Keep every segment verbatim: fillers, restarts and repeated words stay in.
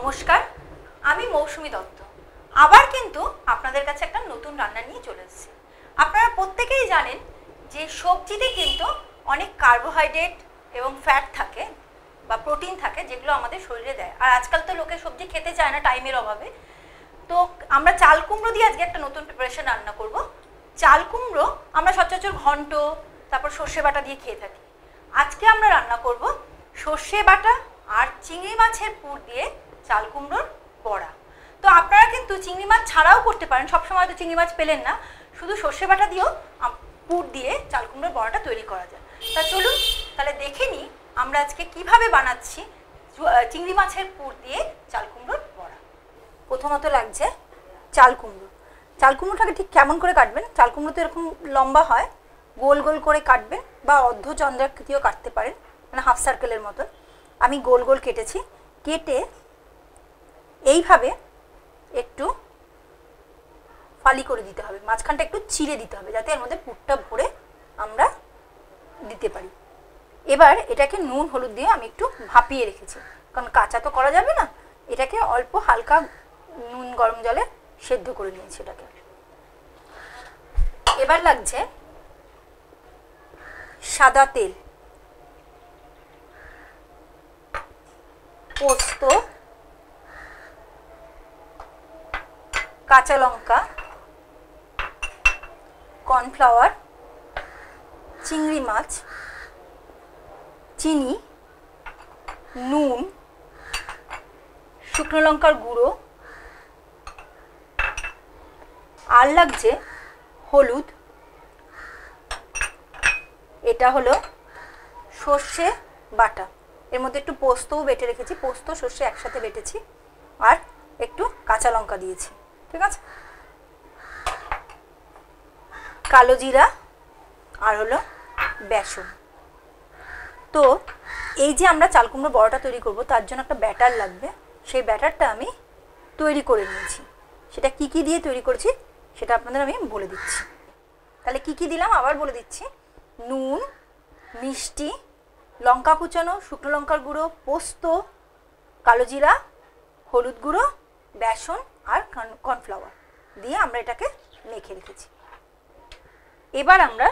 নমস্কার, আমি মৌসুমী দত্ত। আবার কিন্তু আপনাদের কাছে একটা নতুন রান্না নিয়ে চলে এসেছি। আপনারা প্রত্যেকেই জানেন যে সবজিতে কিন্তু অনেক কার্বোহাইড্রেট এবং ফ্যাট থাকে বা প্রোটিন থাকে, যেগুলো আমাদের শরীরে দেয়। আর আজকাল তো লোকে সবজি খেতে চায় না টাইমের অভাবে। তো আমরা চাল কুমড়ো দিয়ে আজকে একটা নতুন প্রিপারেশন রান্না করব। চাল কুমড়ো আমরা সচরাচর ঘন্ট, তারপর সর্ষে বাটা দিয়ে খেয়ে থাকি। আজকে আমরা রান্না করব সর্ষে বাটা আর চিংড়ি মাছের পুর দিয়ে চাল কুমড়োর বড়া। তো আপনারা কিন্তু চিংড়ি মাছ ছাড়াও করতে পারেন, সবসময় তো চিংড়ি মাছ পেলেন না, শুধু সর্ষে বাটা দিয়েও পুর দিয়ে চাল কুমড়োর বড়াটা তৈরি করা যায়। তা চলুন তাহলে দেখে নিই আমরা আজকে কিভাবে বানাচ্ছি চিংড়ি মাছের পুর দিয়ে চাল কুমড়োর বড়া। প্রথমত লাগছে চাল কুমড়ো। চাল কুমড়োটাকে ঠিক কেমন করে কাটবেন? চাল কুমড়ো তো এরকম লম্বা হয়, গোল গোল করে কাটবেন বা অর্ধচন্দ্রাকৃতিও কাটতে পারেন, মানে হাফ সার্কেলের মতন। আমি গোল গোল কেটেছি। কেটে এইভাবে একটু ফালি করে দিতে হবে, মাঝখানটা একটু চিড়ে দিতে হবে যাতে এর মধ্যে পুরটা ভরে আমরা দিতে পারি। এবার এটাকে নুন হলুদ দিয়ে আমি একটু ভাপিয়ে রেখেছি, কারণ কাঁচা তো করা যাবে না। এটাকে অল্প হালকা নুন গরম জলে সেদ্ধ করে নিয়েছি এটাকে। এবার লাগছে সাদা তেল, পোস্ত, কাঁচা লঙ্কা, কর্নফ্লাওয়ার, চিংড়ি মাছ, চিনি, নুন, শুকনো লঙ্কার গুঁড়ো, আর লাগছে হলুদ। এটা হলো সর্ষে বাটা, এর মধ্যে একটু পোস্তও বেটে রেখেছি, পোস্ত সর্ষে একসাথে বেটেছি, আর একটু কাঁচা লঙ্কা দিয়েছি, ঠিক আছে। কালো জিরা আর হলো বেসন। তো এই যে আমরা চাল কুমড়ো বড়াটা তৈরি করব, তার জন্য একটা ব্যাটার লাগবে। সেই ব্যাটারটা আমি তৈরি করে নিয়েছি। সেটা কি কি দিয়ে তৈরি করেছি সেটা আপনাদের আমি বলে দিচ্ছি। তাহলে কি কি দিলাম আবার বলে দিচ্ছি। নুন, মিষ্টি, লঙ্কা কুচানো, শুকনো লঙ্কার গুঁড়ো, পোস্ত, কালো জিরা, হলুদ গুঁড়ো, বেসন আর কর্নফ্লাওয়ার দিয়ে আমরা এটাকে মেখে রেখেছি। এবার আমরা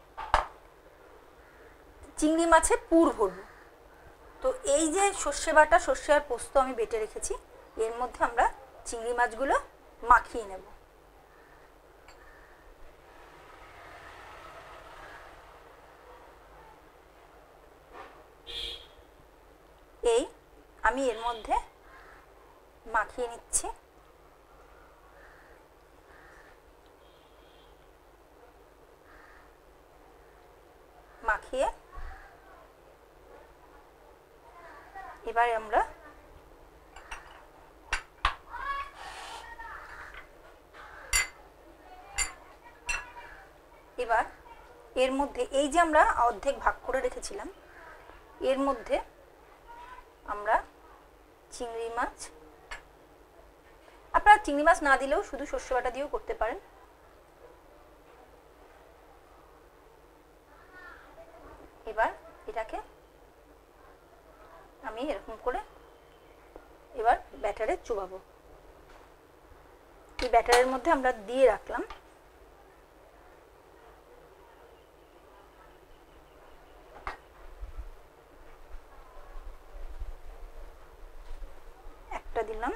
চিংড়ি মাছে পুর ভরব। তো এই যে সর্ষে বাটা, সর্ষে আর পোস্ত আমি বেটে রেখেছি, এর মধ্যে আমরা চিংড়ি মাছগুলো মাখিয়ে নেব। এই আমি এর মধ্যে মাখিয়ে নিচ্ছি। মাখিয়ে এবার আমরা এবার এর মধ্যে এই যে আমরা অর্ধেক ভাগ করে রেখেছিলাম, এর মধ্যে আমরা চিংড়ি মাছ, আপনারা চিংড়ি মাছ না দিলেও শুধু সর্ষে বাটা দিয়েও করতে পারেন। এবার এটাকে আমি এরকম করে এবার ব্যাটারে চুবাবো। এই ব্যাটারের মধ্যে আমরা দিয়ে রাখলাম। একটা দিলাম,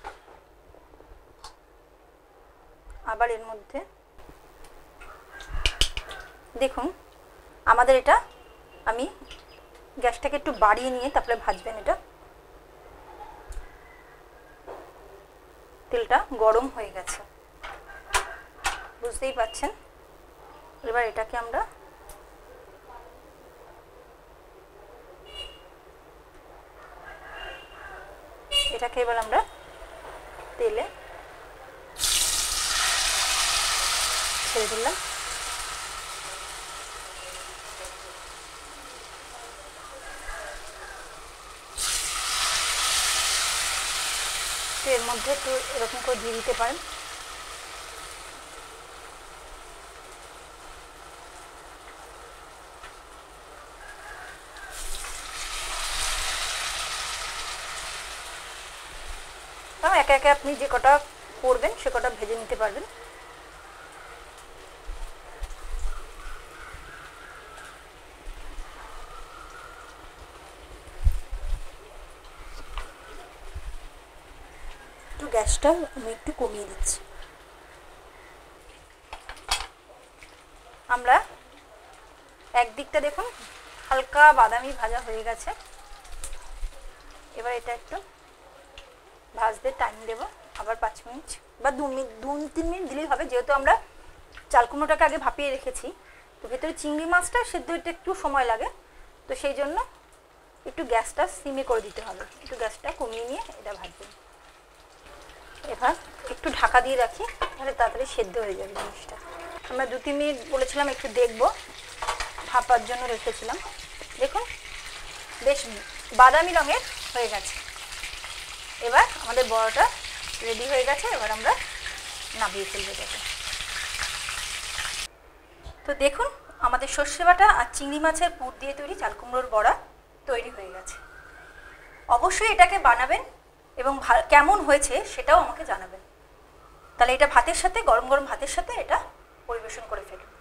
আবার এর মধ্যে দেখুন আমাদের এটা, আমি গ্যাসটাকে একটু বাড়িয়ে নিয়ে তারপরে ভাজবেন। এটা তেলটা গরম হয়ে গেছে, বুঝতেই পাচ্ছেন। এবার এটাকে আমরা এটাকে এবার আমরা তেলে ছেড়ে দিলাম। এর মধ্যে একটু এরকম করে দিয়ে দিতে পারেন। রাখলাম। একে একে আপনি যে কটা করবেন সে কটা ভেজে নিতে পারবেন। একটু গ্যাসটা আমি একটু কমিয়ে দিচ্ছি। আমরা একদিকটা দেখুন হালকা বাদামি ভাজা হয়ে গেছে। এবার এটা একটু ভাজতে টাইম দেব, আবার পাঁচ মিনিট বা দু মিনিট দু তিন মিনিট দিলেই হবে, যেহেতু আমরা চাল কুমড়োটাকে আগে ভাপিয়ে রেখেছি। তো ভেতরে চিংড়ি মাছটা সেদ্ধ হতে একটু সময় লাগে, তো সেই জন্য একটু গ্যাসটা সিমে করে দিতে হবে। একটু গ্যাসটা কমিয়ে নিয়ে এটা ভাজবেন। এবার একটু ঢাকা দিয়ে রাখি, তাহলে তাড়াতাড়ি সেদ্ধ হয়ে যাবে জিনিসটা। আমরা দু তিন মিনিট বলেছিলাম একটু দেখব, ভাপার জন্য রেখেছিলাম। দেখুন বেশ বাদামি রঙের হয়ে গেছে। এবার আমাদের বড়াটা রেডি হয়ে গেছে, এবার আমরা নামিয়ে ফেলবো এটাকে। তো দেখুন আমাদের সর্ষে বাটা আর চিংড়ি মাছের পুর দিয়ে তৈরি চাল কুমড়োর বড়া তৈরি হয়ে গেছে। অবশ্যই এটাকে বানাবেন এবং কেমন হয়েছে সেটাও আমাকে জানাবেন। তাহলে এটা ভাতের সাথে, গরম গরম ভাতের সাথে এটা পরিবেশন করে ফেলুন।